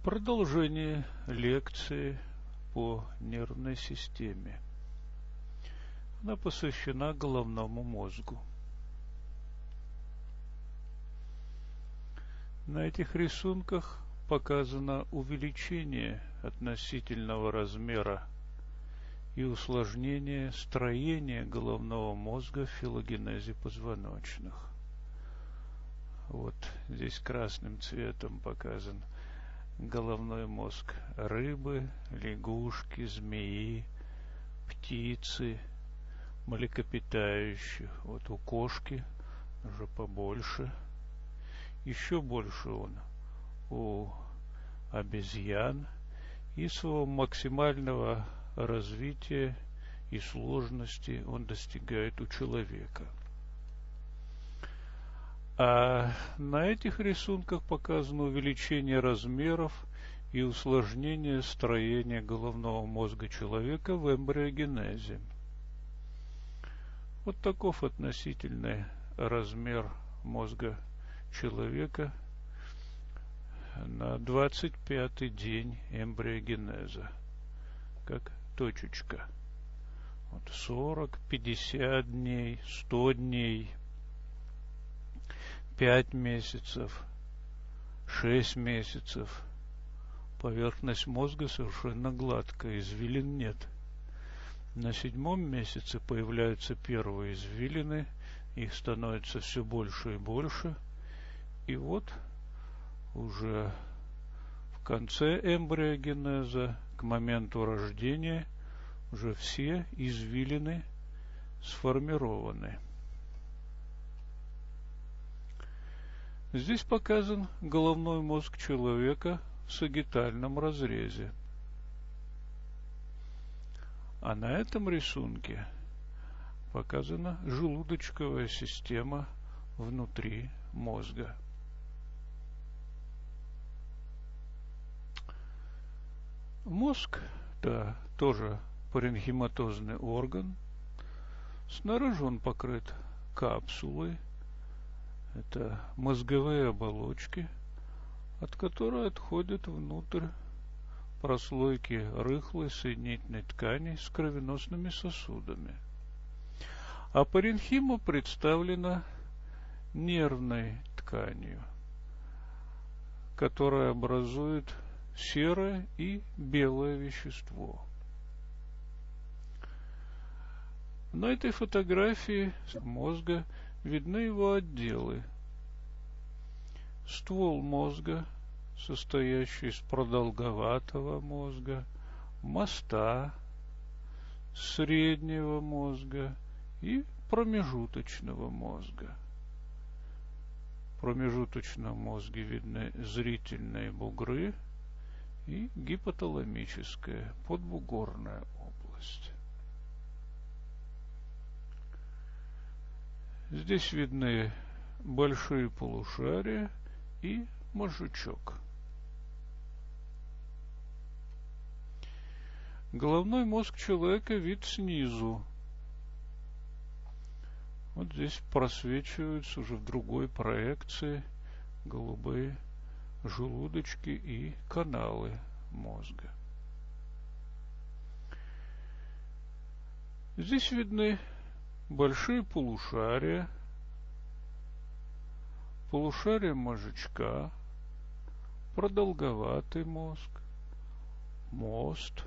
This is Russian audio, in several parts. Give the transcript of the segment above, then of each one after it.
Продолжение лекции по нервной системе. Она посвящена головному мозгу. На этих рисунках показано увеличение относительного размера и усложнение строения головного мозга в филогенезе позвоночных. Вот здесь красным цветом показан головной мозг рыбы, лягушки, змеи, птицы, млекопитающих. Вот у кошки уже побольше. Еще больше он у обезьян. И своего максимального развития и сложности он достигает у человека. А на этих рисунках показано увеличение размеров и усложнение строения головного мозга человека в эмбриогенезе. Вот таков относительный размер мозга человека на 25-й день эмбриогенеза, как точечка. Вот 40, 50 дней, 100 дней, 5 месяцев, 6 месяцев. Поверхность мозга совершенно гладкая, извилин нет. На 7-м месяце появляются первые извилины, их становится все больше и больше. И вот уже в конце эмбриогенеза, к моменту рождения, уже все извилины сформированы. Здесь показан головной мозг человека в сагитальном разрезе. А на этом рисунке показана желудочковая система внутри мозга. Мозг – это тоже паренхиматозный орган. Снаружи он покрыт капсулой. Это мозговые оболочки, от которой отходят внутрь прослойки рыхлой соединительной ткани с кровеносными сосудами. А паренхима представлена нервной тканью, которая образует серое и белое вещество. На этой фотографии мозга видны его отделы. Ствол мозга, состоящий из продолговатого мозга, моста, среднего мозга и промежуточного мозга. В промежуточном мозге видны зрительные бугры и гипоталамическая подбугорная область. Здесь видны большие полушария и мозжечок. Головной мозг человека вид снизу. Вот здесь просвечиваются уже в другой проекции голубые желудочки и каналы мозга. Здесь видны большие полушария, полушарие мозжечка, продолговатый мозг, мост,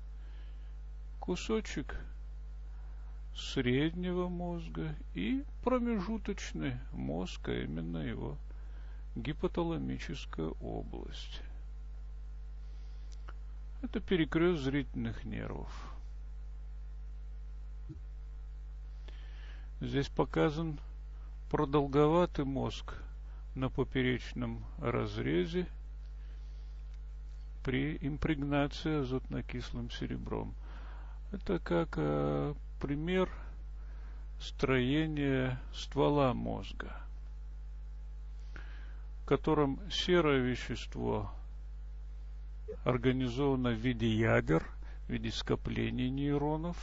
кусочек среднего мозга и промежуточный мозг, а именно его гипоталамическая область. Это перекрест зрительных нервов. Здесь показан продолговатый мозг на поперечном разрезе при импрегнации азотно-кислым серебром. Это как пример строения ствола мозга, в котором серое вещество организовано в виде ядер, в виде скоплений нейронов.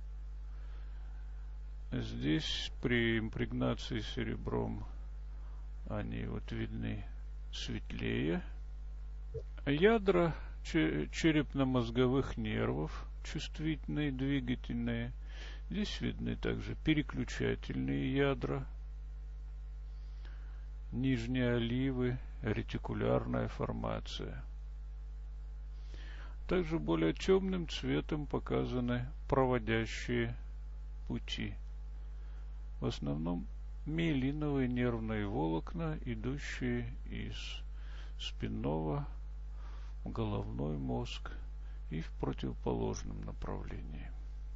Здесь при импрегнации серебром они вот видны светлее. Ядра черепно-мозговых нервов, чувствительные, двигательные. Здесь видны также переключательные ядра, нижние оливы, ретикулярная формация. Также более темным цветом показаны проводящие пути. В основном миелиновые нервные волокна, идущие из спинного в головной мозг и в противоположном направлении.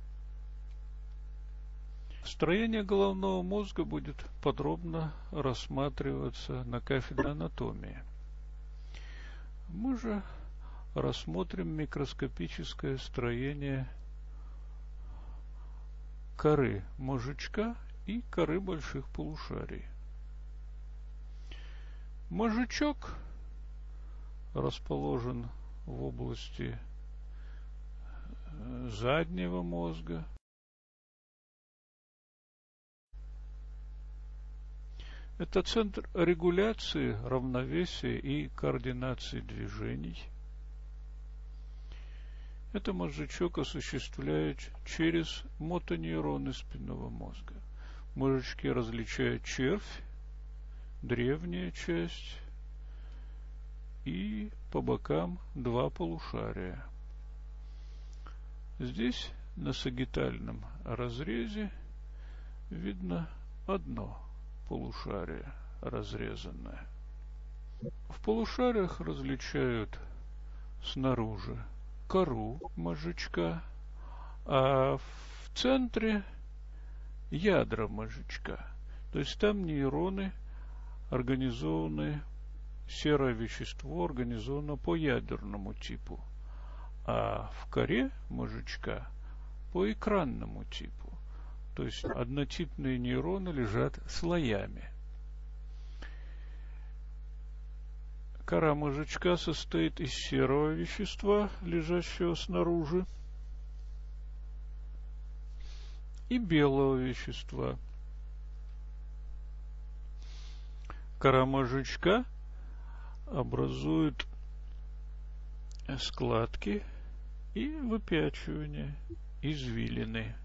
Строение головного мозга будет подробно рассматриваться на кафедре анатомии. Мы же рассмотрим микроскопическое строение коры мозжечка и коры больших полушарий. Мозжечок расположен в области заднего мозга. Это центр регуляции, равновесия и координации движений. Это мозжечок осуществляет через мотонейроны спинного мозга. Мозжечки различают червь, древняя часть, и по бокам два полушария. Здесь на сагитальном разрезе видно одно полушарие разрезанное. В полушариях различают снаружи кору мозжечка, а в центре ядра мозжечка. То есть там нейроны организованы, серое вещество организовано по ядерному типу, а в коре мозжечка по экранному типу. То есть однотипные нейроны лежат слоями. Кора мозжечка состоит из серого вещества, лежащего снаружи, и белого вещества. Кора мозжечка образует складки и выпячивания, извилины.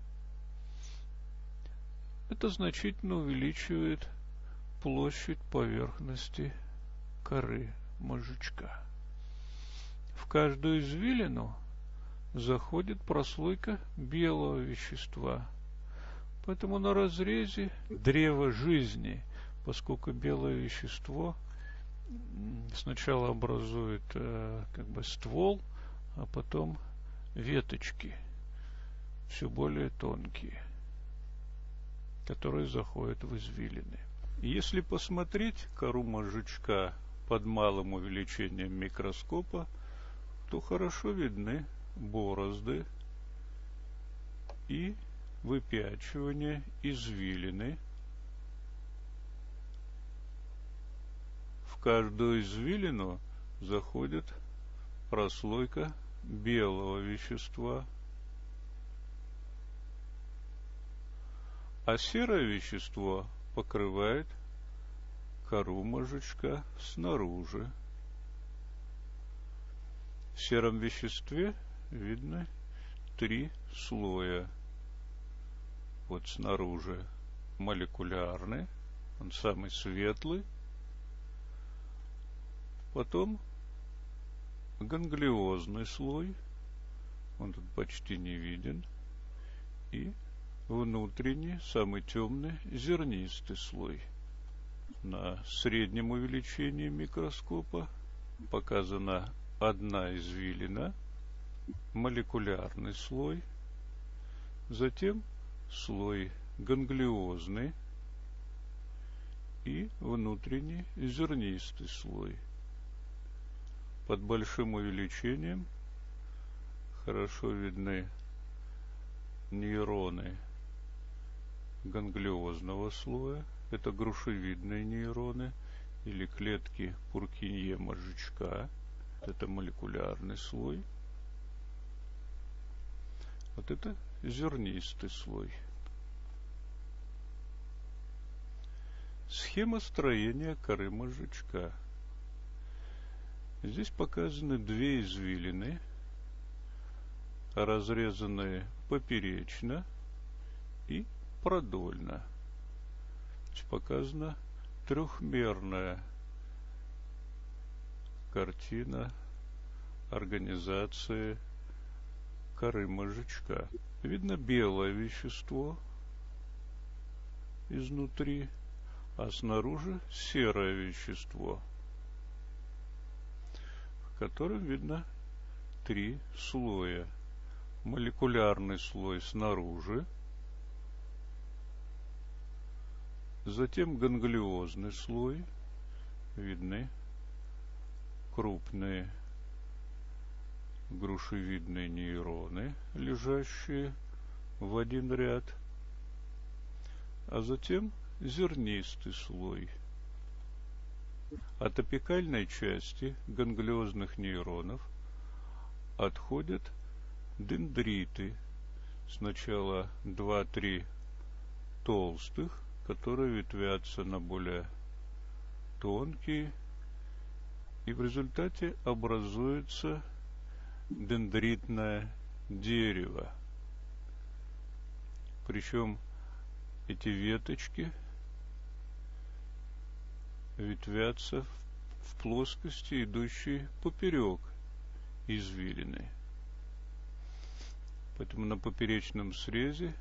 Это значительно увеличивает площадь поверхности коры мозжечка. В каждую извилину заходит прослойка белого вещества. Поэтому на разрезе древо жизни, поскольку белое вещество сначала образует ствол, а потом веточки, все более тонкие, которые заходят в извилины. Если посмотреть кору мозжечка под малым увеличением микроскопа, то хорошо видны борозды и выпячивание извилины. В каждую извилину заходит прослойка белого вещества, а серое вещество покрывает кору мозжечка снаружи. В сером веществе видно 3 слоя. Вот снаружи молекулярный, он самый светлый. Потом ганглиозный слой, он тут почти не виден. И внутренний, самый темный, зернистый слой. На среднем увеличении микроскопа показана одна извилина, молекулярный слой, затем слой ганглиозный и внутренний зернистый слой. Под большим увеличением хорошо видны нейроны ганглиозного слоя. Это грушевидные нейроны или клетки Пуркинье мозжечка. Это молекулярный слой. Вот это зернистый слой. Схема строения коры мозжечка. Здесь показаны две извилины, разрезанные поперечно и продольно. Здесь показана трехмерная картина организации коры мозжечка. Видно белое вещество изнутри, а снаружи серое вещество, в котором видно три слоя. Молекулярный слой снаружи, затем ганглиозный слой, видны крупные грушевидные нейроны, лежащие в один ряд, а затем зернистый слой. От апикальной части ганглиозных нейронов отходят дендриты. Сначала 2-3 толстых, которые ветвятся на более тонкие, и в результате образуется дендритное дерево. Причем эти веточки ветвятся в плоскости, идущей поперек извилины. Поэтому на поперечном срезе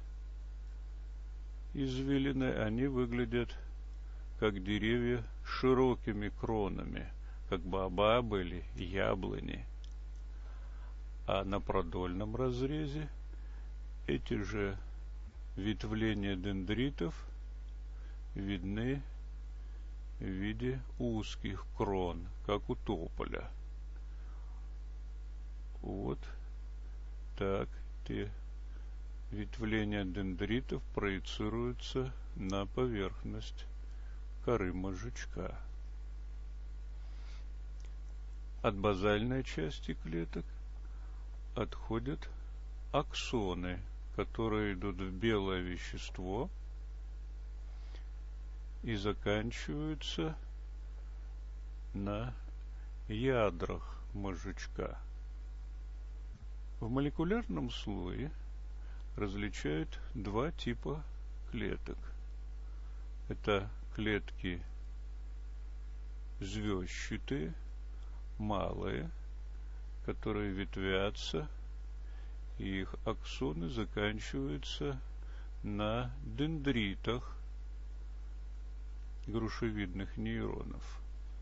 извилины они выглядят как деревья с широкими кронами, как баобабы или яблони. А на продольном разрезе эти же ветвления дендритов видны в виде узких крон, как у тополя. Вот так те ветвления дендритов проецируются на поверхность коры мозжечка. От базальной части клеток отходят аксоны, которые идут в белое вещество и заканчиваются на ядрах мозжечка. В молекулярном слое различают два типа клеток. Это клетки звездчатые, малые, которые ветвятся, и их аксоны заканчиваются на дендритах грушевидных нейронов.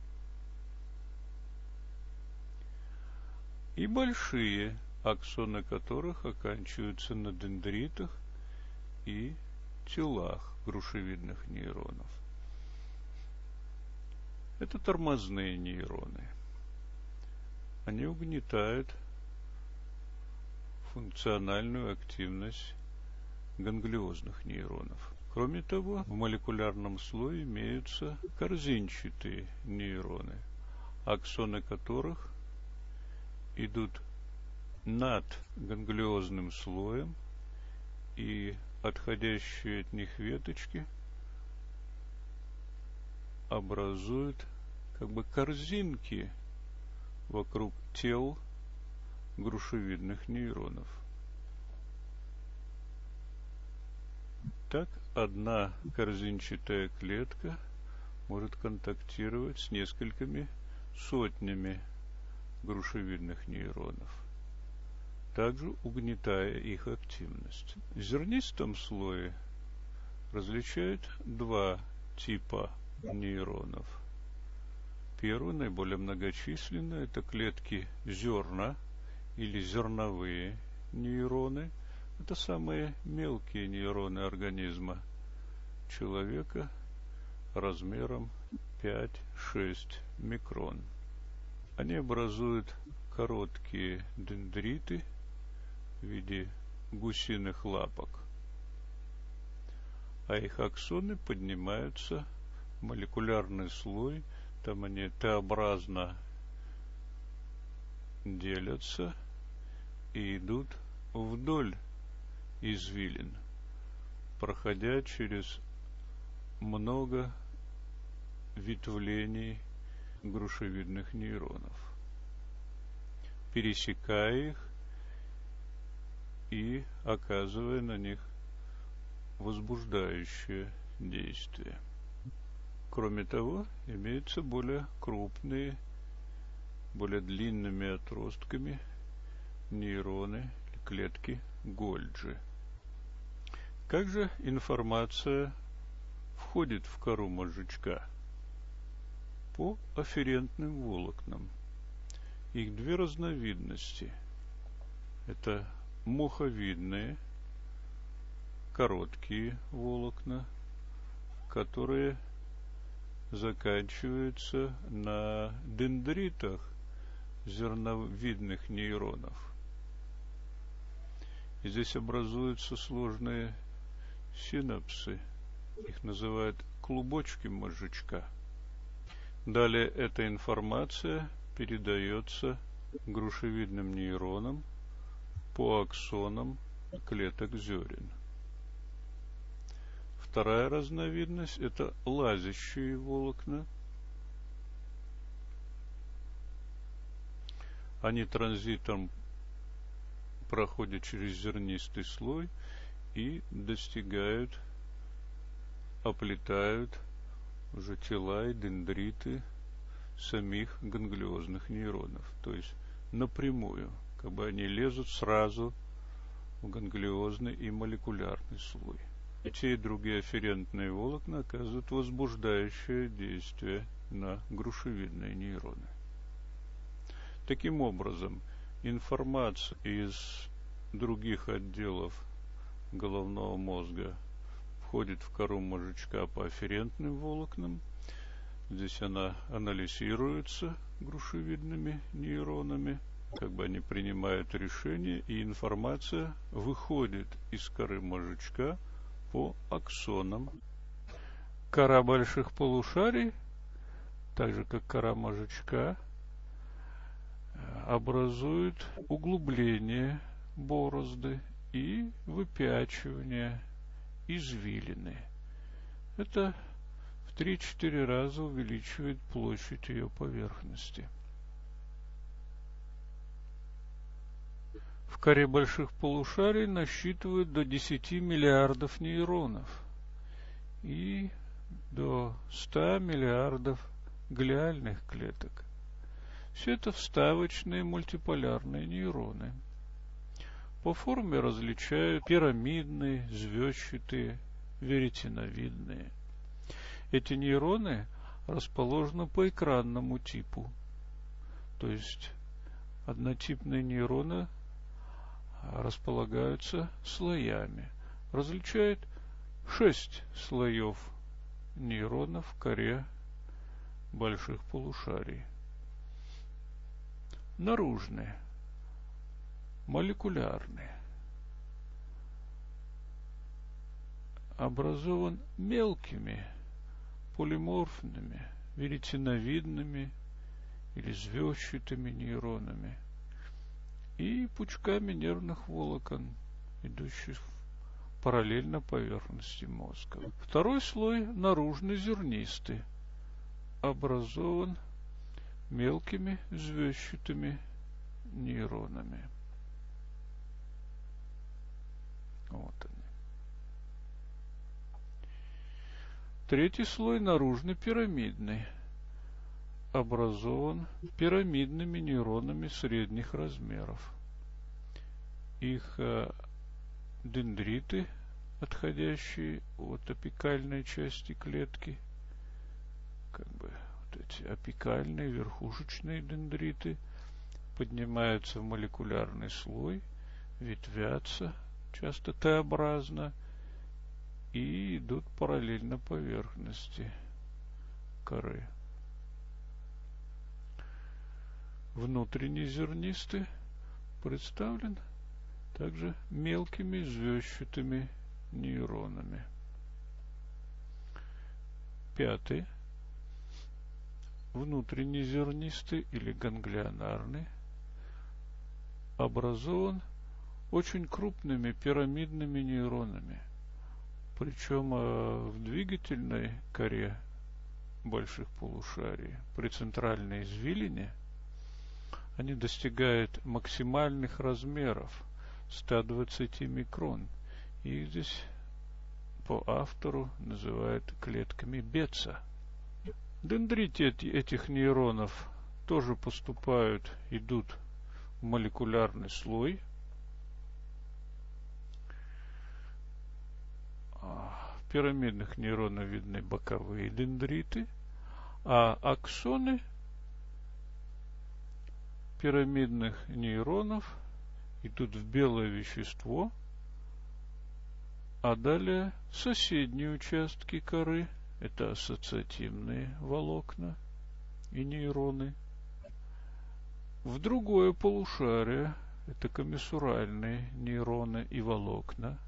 И большие, аксоны которых оканчиваются на дендритах и телах грушевидных нейронов. Это тормозные нейроны. Они угнетают функциональную активность ганглиозных нейронов. Кроме того, в молекулярном слое имеются корзинчатые нейроны, аксоны которых идут над ганглиозным слоем, и отходящие от них веточки образуют как бы корзинки вокруг тел грушевидных нейронов. Так, одна корзинчатая клетка может контактировать с несколькими сотнями грушевидных нейронов, также угнетая их активность. В зернистом слое различают два типа нейронов. Первый, наиболее многочисленный, это клетки зерна или зерновые нейроны. Это самые мелкие нейроны организма человека размером 5-6 микрон. Они образуют короткие дендриты в виде гусиных лапок, а их аксоны поднимаются в молекулярный слой. Там они Т-образно делятся и идут вдоль извилин, проходя через много ветвлений грушевидных нейронов. пересекая их и оказывая на них возбуждающее действие. Кроме того, имеются более крупные, более длинными отростками нейроны, клетки Гольджи. Как же информация входит в кору мозжечка? По афферентным волокнам. Их две разновидности. Это муховидные, короткие волокна, которые заканчиваются на дендритах зерновидных нейронов. И здесь образуются сложные синапсы. Их называют клубочки мозжечка. Далее эта информация передается грушевидным нейронам по аксонам клеток зерен. Вторая разновидность – это лазящие волокна. Они транзитом проходят через зернистый слой и достигают, оплетают уже тела и дендриты самих ганглиозных нейронов. То есть напрямую, как бы они лезут сразу в ганглиозный и молекулярный слой. И те и другие афферентные волокна оказывают возбуждающее действие на грушевидные нейроны. Таким образом, информация из других отделов головного мозга входит в кору мозжечка по афферентным волокнам. Здесь она анализируется грушевидными нейронами, как бы они принимают решения, и информация выходит из коры мозжечка по аксонам. Кора больших полушарий, так же как кора мозжечка, образует углубление борозды и выпячивание извилины. Это в 3-4 раза увеличивает площадь ее поверхности. В коре больших полушарий насчитывают до 10 миллиардов нейронов и до 100 миллиардов глиальных клеток. Все это вставочные мультиполярные нейроны. По форме различают пирамидные, звездчатые, веретеновидные. Эти нейроны расположены по экранному типу. То есть однотипные нейроны располагаются слоями. Различают 6 слоев нейронов в коре больших полушарий. Наружные, молекулярные, образован мелкими полиморфными веретеновидными или звездчатыми нейронами и пучками нервных волокон, идущих параллельно поверхности мозга. Второй слой наружный зернистый, образован мелкими звездчатыми нейронами. Вот они. Третий слой наружный пирамидный, образован пирамидными нейронами средних размеров. Их дендриты, отходящие от апикальной части клетки, как бы эти апикальные верхушечные дендриты поднимаются в молекулярный слой, ветвятся, часто Т-образно, и идут параллельно поверхности коры. Внутренний зернистый представлен также мелкими звездчатыми нейронами. Пятый. Внутренний зернистый или ганглионарный образован очень крупными пирамидными нейронами. Причем в двигательной коре больших полушарий при центральной извилине они достигают максимальных размеров 120 микрон. И их здесь по автору называют клетками Бетца. Дендриты этих нейронов тоже поступают, идут в молекулярный слой. В пирамидных нейронах видны боковые дендриты, а аксоны пирамидных нейронов идут в белое вещество, а далее соседние участки коры, это ассоциативные волокна и нейроны, в другое полушарие, это комиссуральные нейроны и волокна,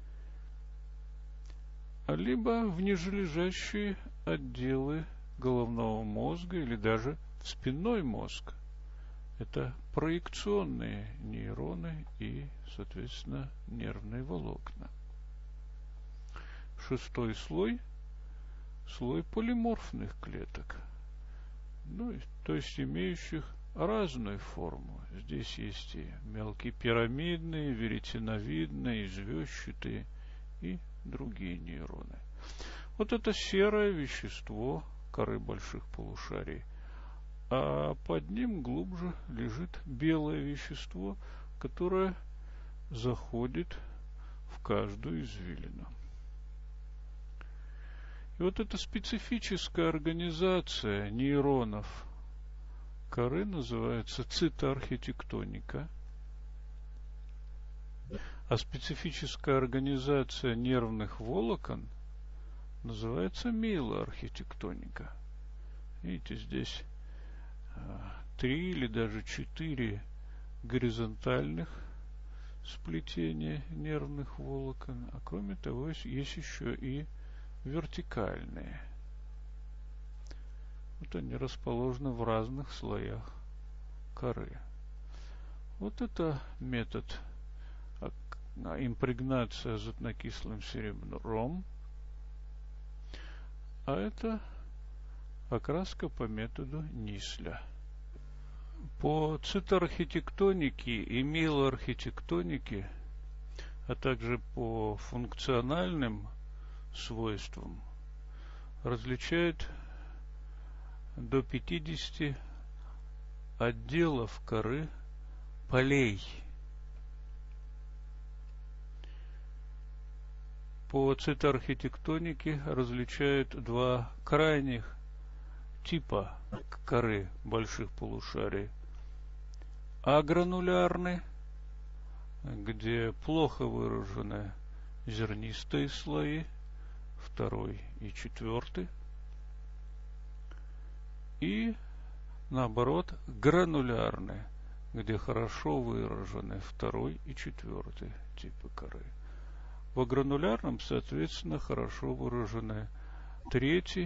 либо в нижележащие отделы головного мозга или даже в спинной мозг. Это проекционные нейроны и, соответственно, нервные волокна. Шестой слой – слой полиморфных клеток, то есть имеющих разную форму. Здесь есть и мелкие пирамидные, веретеновидные, звездчатые и другие нейроны. Вот это серое вещество коры больших полушарий, а под ним глубже лежит белое вещество, которое заходит в каждую извилину. И вот эта специфическая организация нейронов коры называется цитоархитектоника, а специфическая организация нервных волокон называется миелоархитектоника. Видите, здесь 3 или даже 4 горизонтальных сплетения нервных волокон, а кроме того есть еще и вертикальные. Вот они расположены в разных слоях коры. Вот это метод импрегнация азотнокислым серебром, а это окраска по методу Нисля. По цитоархитектонике и миелоархитектонике, а также по функциональным свойствам различают до 50 отделов коры полей. По цитоархитектонике различают два крайних типа коры больших полушарий. Агранулярный, где плохо выражены зернистые слои, 2 и 4, и наоборот гранулярный, где хорошо выражены 2 и 4 типы коры. В гранулярном, соответственно, хорошо выражены 3,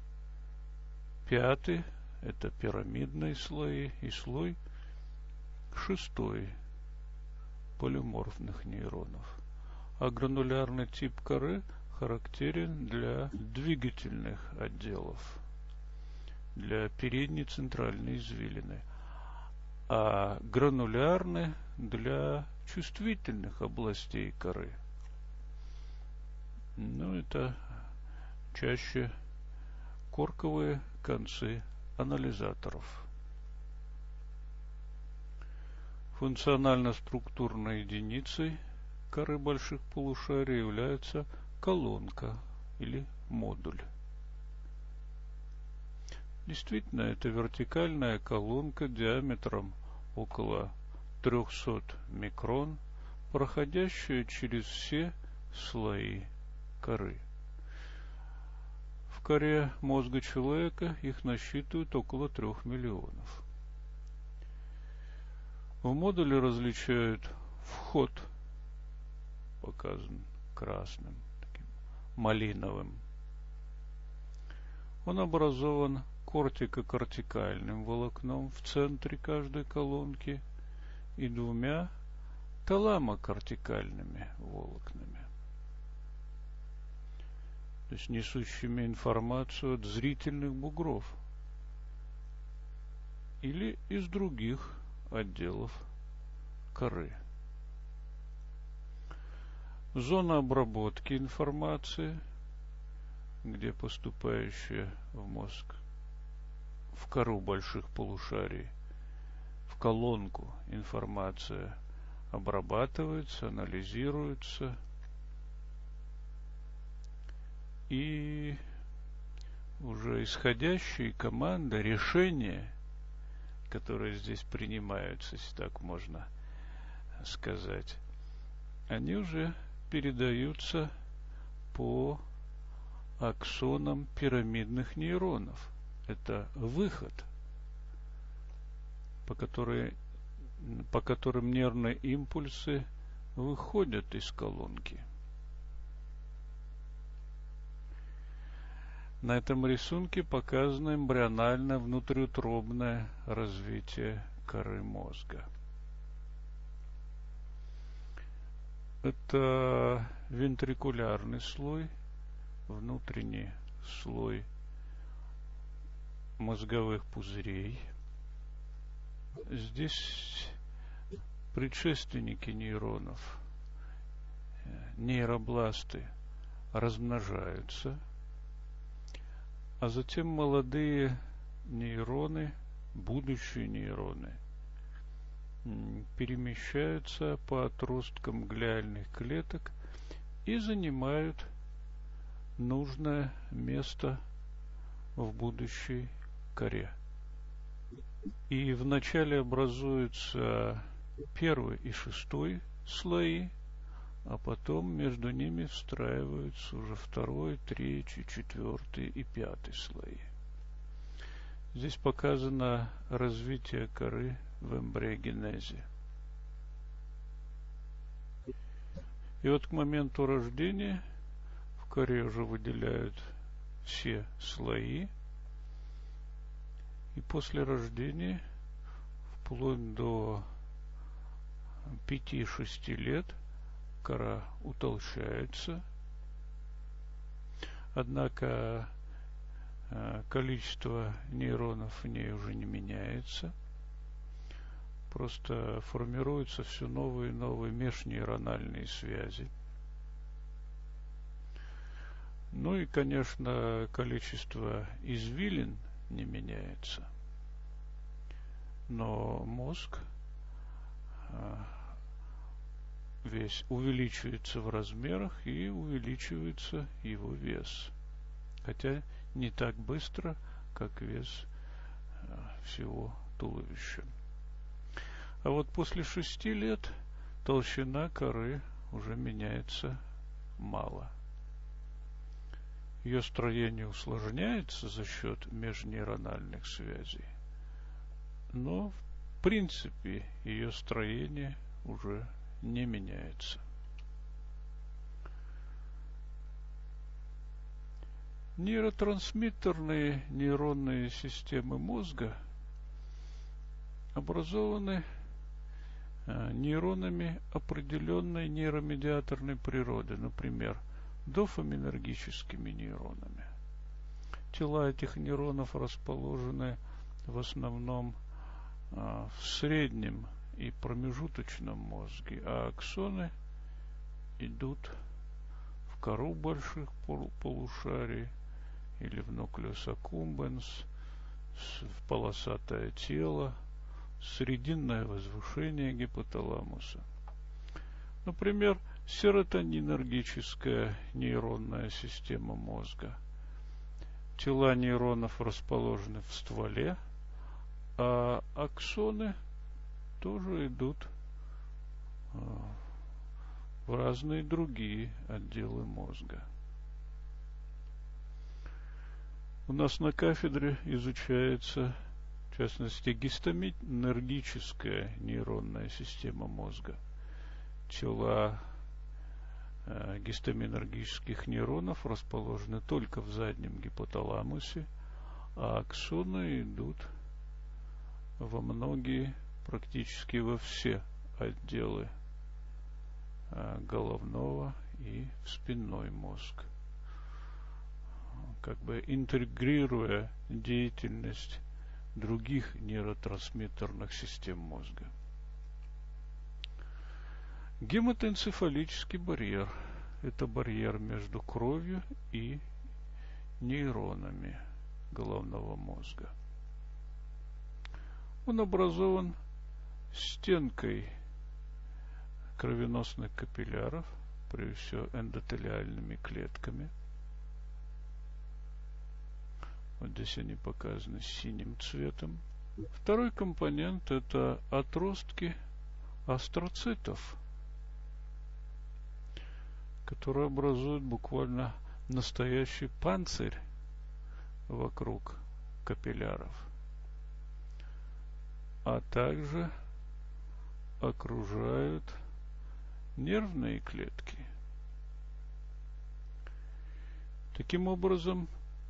5, это пирамидные слои, и слой 6 полиморфных нейронов. А гранулярный тип коры характерен для двигательных отделов, для передней центральной извилины, а гранулярный для чувствительных областей коры. Это чаще корковые концы анализаторов. Функционально-структурной единицей коры больших полушарий является колонка или модуль. Действительно, это вертикальная колонка диаметром около 300 микрон, проходящая через все слои коры. В коре мозга человека их насчитывают около 3 миллионов. В модуле различают вход, показан красным, таким малиновым. Он образован кортико-кортикальным волокном в центре каждой колонки и 2 таламокортикальными волокнами, то есть несущими информацию от зрительных бугров или из других отделов коры. Зона обработки информации, где поступающая в мозг, в кору больших полушарий, в колонку информация обрабатывается, анализируется, и уже исходящие команды, решения, которые здесь принимаются, если так можно сказать, они уже передаются по аксонам пирамидных нейронов. Это выход, по которым нервные импульсы выходят из колонки. На этом рисунке показано эмбриональное внутриутробное развитие коры мозга. Это вентрикулярный слой, внутренний слой мозговых пузырей. Здесь предшественники нейронов, нейробласты, размножаются, а затем молодые нейроны, будущие нейроны, перемещаются по отросткам глиальных клеток и занимают нужное место в будущей коре. И вначале образуются первый и шестой слои, а потом между ними встраиваются уже второй, третий, четвертый и пятый слои. Здесь показано развитие коры в эмбриогенезе. И вот к моменту рождения в коре уже выделяют все слои, и после рождения, вплоть до 5-6 лет, кора утолщается, однако количество нейронов в ней уже не меняется, просто формируются все новые и новые межнейрональные связи. Ну и, конечно, количество извилин не меняется, но мозг весь увеличивается в размерах и увеличивается его вес, хотя не так быстро, как вес всего туловища. А вот после 6 лет толщина коры уже меняется мало. Ее строение усложняется за счет межнейрональных связей, но в принципе ее строение уже не меняется. Нейротрансмиттерные нейронные системы мозга образованы нейронами определенной нейромедиаторной природы, например, дофаминергическими нейронами. Тела этих нейронов расположены в основном в среднем и промежуточном мозге, а аксоны идут в кору больших полушарий или в нуклеус аккумбенс, в полосатое тело, срединное возвышение гипоталамуса. Например, серотонинергическая нейронная система мозга. Тела нейронов расположены в стволе, а аксоны тоже идут в разные другие отделы мозга. У нас на кафедре изучается, в частности, гистаминергическая нейронная система мозга. Тела гистаминергических нейронов расположены только в заднем гипоталамусе, а аксоны идут во многие, практически во все отделы головного и в спинной мозг, как бы интегрируя деятельность других нейротрансмиттерных систем мозга. Гематоэнцефалический барьер – это барьер между кровью и нейронами головного мозга. Он образован стенкой кровеносных капилляров, прежде всего эндотелиальными клетками. Вот здесь они показаны синим цветом. Второй компонент – это отростки астроцитов, которые образуют буквально настоящий панцирь вокруг капилляров, а также окружают нервные клетки. Таким образом,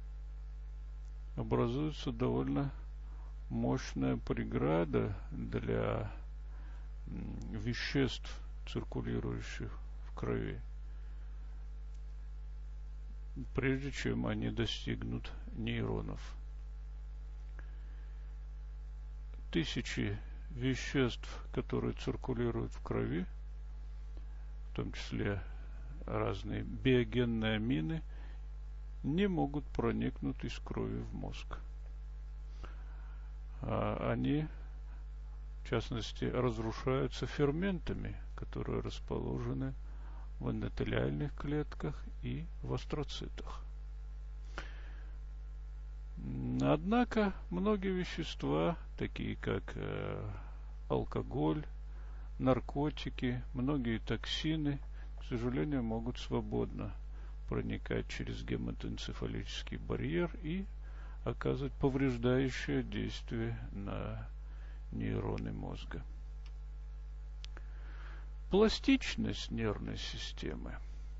образуется довольно мощная преграда для веществ, циркулирующих в крови, прежде чем они достигнут нейронов. Тысячи веществ, которые циркулируют в крови, в том числе разные биогенные амины, не могут проникнуть из крови в мозг. Они, в частности, разрушаются ферментами, которые расположены в эндотелиальных клетках и в астроцитах. Однако многие вещества, такие как алкоголь, наркотики, многие токсины, к сожалению, могут свободно проникать через гематоэнцефалический барьер и оказывать повреждающее действие на нейроны мозга. Пластичность нервной системы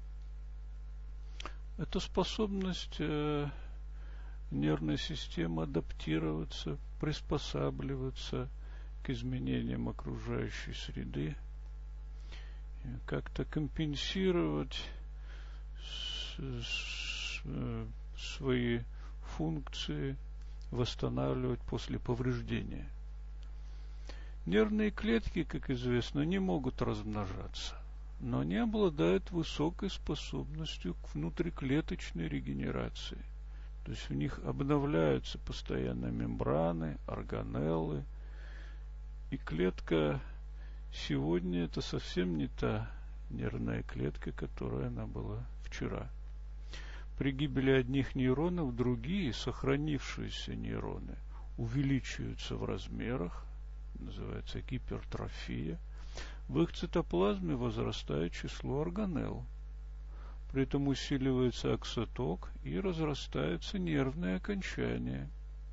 – это способность нервной системы адаптироваться, приспосабливаться к изменениям окружающей среды, как-то компенсировать свои функции, восстанавливать после повреждения. Нервные клетки, как известно, не могут размножаться, но они обладают высокой способностью к внутриклеточной регенерации. То есть в них обновляются постоянно мембраны, органеллы, и клетка сегодня это совсем не та нервная клетка, которая она была вчера. При гибели одних нейронов другие, сохранившиеся нейроны, увеличиваются в размерах, называется гипертрофия. В их цитоплазме возрастает число органелл. При этом усиливается окситок и разрастаются нервные окончания.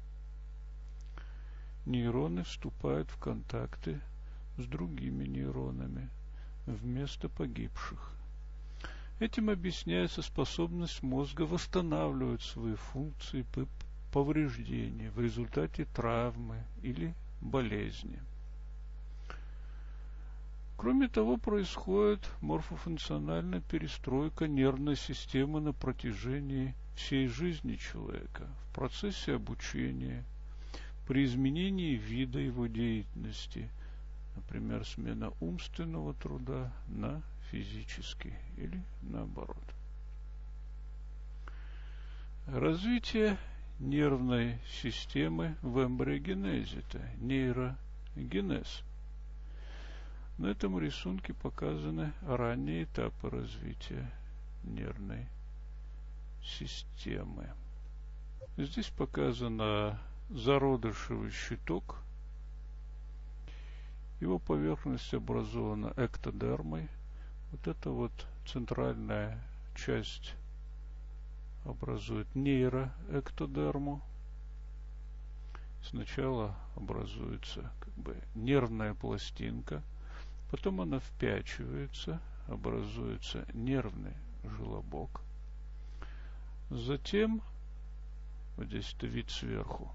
Нейроны вступают в контакты с другими нейронами вместо погибших. Этим объясняется способность мозга восстанавливать свои функции при повреждении в результате травмы или болезни. Кроме того, происходит морфофункциональная перестройка нервной системы на протяжении всей жизни человека, в процессе обучения, при изменении вида его деятельности, например, смена умственного труда на физический или наоборот. Развитие нервной системы в эмбриогенезе, это нейрогенез. На этом рисунке показаны ранние этапы развития нервной системы. Здесь показан зародышевый щиток. Его поверхность образована эктодермой. Вот эта вот центральная часть образует нейроэктодерму. Сначала образуется нервная пластинка, потом она впячивается, образуется нервный желобок. Затем, вот здесь это вид сверху,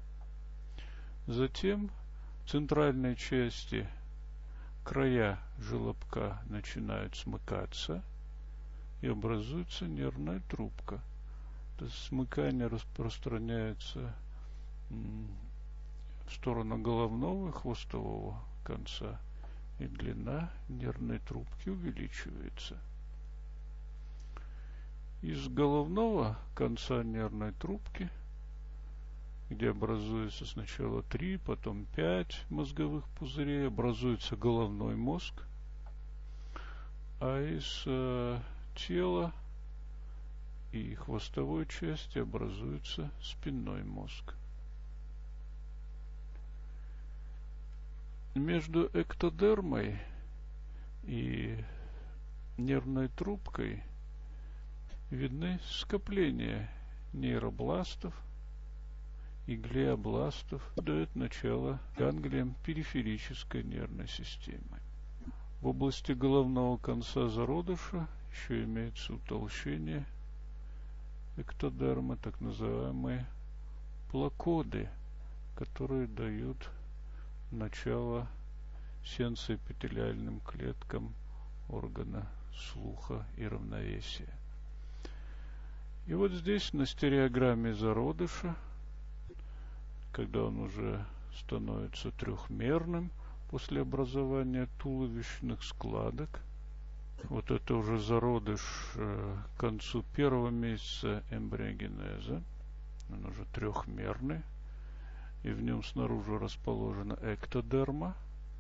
затем в центральной части края желобка начинают смыкаться и образуется нервная трубка. То есть смыкание распространяется сторону головного и хвостового конца, и длина нервной трубки увеличивается. Из головного конца нервной трубки, где образуется сначала 3, потом 5 мозговых пузырей, образуется головной мозг, а из тела и хвостовой части образуется спинной мозг. Между эктодермой и нервной трубкой видны скопления нейробластов и глиобластов, дают начало ганглиям периферической нервной системы. В области головного конца зародыша еще имеется утолщение эктодермы, так называемые плакоды, которые дают начало сенсоэпителиальным клеткам органа слуха и равновесия. И вот здесь на стереограмме зародыша, когда он уже становится трехмерным после образования туловищных складок, вот это уже зародыш к концу первого месяца эмбриогенеза, он уже трехмерный, и в нем снаружи расположена эктодерма,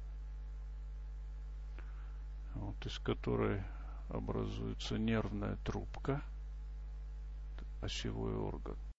вот, из которой образуется нервная трубка, осевой орган.